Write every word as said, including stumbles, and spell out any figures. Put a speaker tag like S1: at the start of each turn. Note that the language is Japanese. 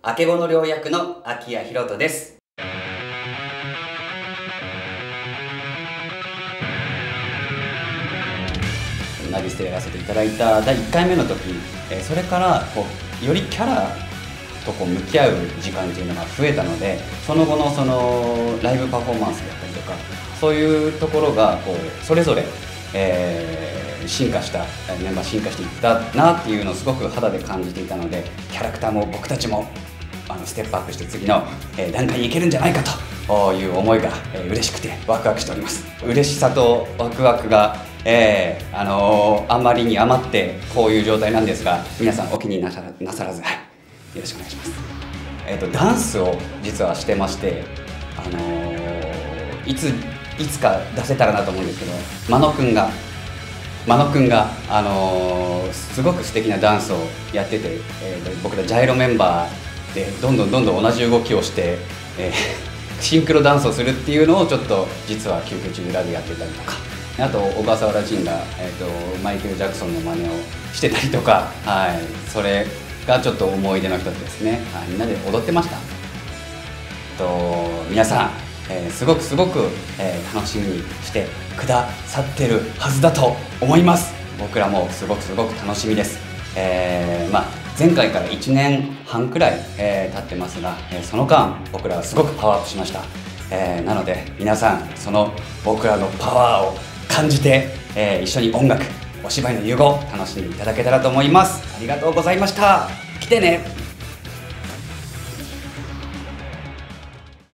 S1: あけぼの寮役の秋谷博人です。ナビステやらせていただいただいいっかいめの時、それからこうよりキャラとこう向き合う時間っていうのが増えたので、その後のそのライブパフォーマンスだったりとか、そういうところがこうそれぞれ、えー、進化したメンバー進化していったなっていうのをすごく肌で感じていたので、キャラクターも僕たちもあのステップアップして次の、えー、段階に行けるんじゃないかという思いが、えー、嬉しくてワクワクしております。嬉しさとワクワクが、えーあのー、あまりに余ってこういう状態なんですが、皆さんお気になさら、なさらず、はい、よろしくお願いします。えーと、ダンスを実はしてまして、あのー、いついつか出せたらなと思うんですけど、真野くんが真野くんが、あのー、すごく素敵なダンスをやってて、えー、僕らジャイロメンバーでどんどんどんどん同じ動きをして、えー、シンクロダンスをするっていうのをちょっと実は休憩中に裏でやってたりとか、あと小笠原仁が、えー、とマイケル・ジャクソンの真似をしてたりとか、はい、それがちょっと思い出の一つですね。はい、みんなで踊ってました。と皆さん、えー、すごくすごく、えー、楽しみにしてくださってるはずだと思います。僕らもすごくすごく楽しみです。えーまあ、前回からいちねんはんくらい、えー、経ってますが、えー、その間僕らはすごくパワーアップしました。えー、なので皆さん、その僕らのパワーを感じて、えー、一緒に音楽、お芝居の融合楽しんでいただけたらと思います。ありがとうございました。来てね。